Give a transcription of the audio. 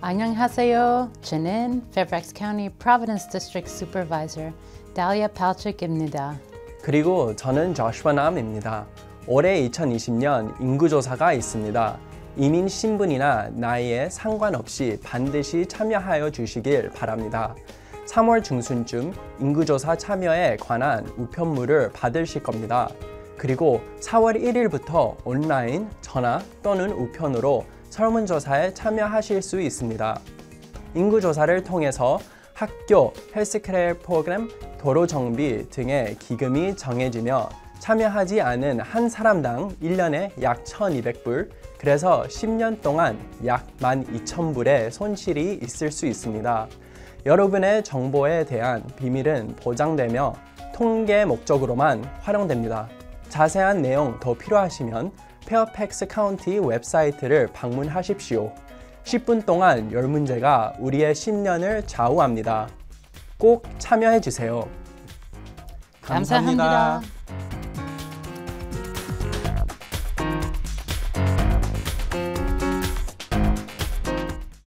안녕하세요. 저는 Fairfax County Providence District Supervisor Dalia Palchik입니다. 그리고 저는 Joshua Nam입니다. 올해 2020년 인구조사가 있습니다. 이민 신분이나 나이에 상관없이 반드시 참여하여 주시길 바랍니다. 3월 중순쯤 인구조사 참여에 관한 우편물을 받으실 겁니다. 그리고 4월 1일부터 온라인, 전화 또는 우편으로 설문조사에 참여하실 수 있습니다. 인구조사를 통해서 학교, 헬스케어 프로그램, 도로정비 등의 기금이 정해지며 참여하지 않은 한 사람당 1년에 약 1,200불, 그래서 10년 동안 약 12,000불의 손실이 있을 수 있습니다. 여러분의 정보에 대한 비밀은 보장되며 통계 목적으로만 활용됩니다. 자세한 내용 더 필요하시면 페어팩스 카운티 웹사이트를 방문하십시오. 10분 동안 10문제가 우리의 10년을 좌우합니다. 꼭 참여해주세요. 감사합니다.